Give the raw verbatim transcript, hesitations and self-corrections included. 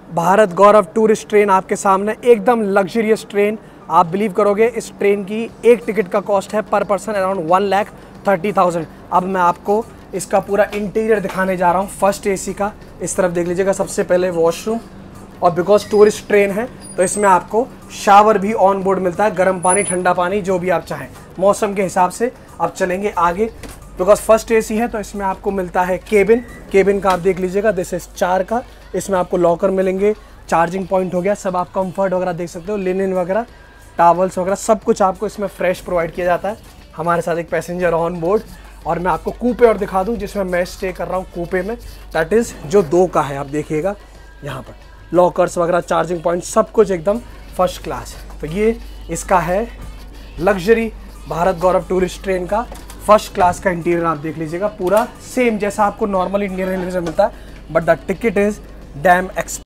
Bharat Gaurav tourist train आपके सामने, एकदम लग्जरियस ट्रेन। आप बिलीव करोगे इस ट्रेन की एक टिकट का कॉस्ट है पर person around one lakh thirty thousand. अब मैं आपको इसका पूरा इंटीरियर दिखाने जा रहा हूँ फर्स्ट एसी का। इस तरफ देख लीजिएगा, सबसे पहले वॉशरूम, और बिकॉज टूरिस्ट ट्रेन है तो इसमें आपको शावर भी ऑन बोर्ड मिलता है, गर्म पानी ठंडा पानी जो भी आप चाहें मौसम के हिसाब से। अब चलेंगे आगे, बिकॉज फर्स्ट एसी है तो इसमें आपको मिलता है केबिन। केबिन का आप देख लीजिएगा, दिस इज चार का। इसमें आपको लॉकर मिलेंगे, चार्जिंग पॉइंट हो गया, सब आप कंफर्ट वगैरह देख सकते हो, लिनन वगैरह, टॉवल्स वगैरह सब कुछ आपको इसमें फ्रेश प्रोवाइड किया जाता है। हमारे साथ एक पैसेंजर ऑन बोर्ड। और मैं आपको कूपे और दिखा दूं जिसमें मैं स्टे कर रहा हूँ कूपे में, दैट इज़ जो दो का है। आप देखिएगा यहाँ पर लॉकर्स वगैरह, चार्जिंग पॉइंट, सब कुछ एकदम फर्स्ट क्लास है। तो ये इसका है luxury Bharat Gaurav tourist train का फर्स्ट क्लास का इंटीरियर। आप देख लीजिएगा, पूरा सेम जैसा आपको नॉर्मल इंडियन रेलवे से मिलता है, but the ticket is damn expensive.